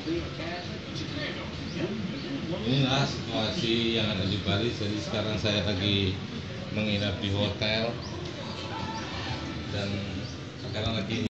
Inilah situasi yang ada di Bali. Jadi sekarang saya lagi menginap di hotel dan sekarang lagi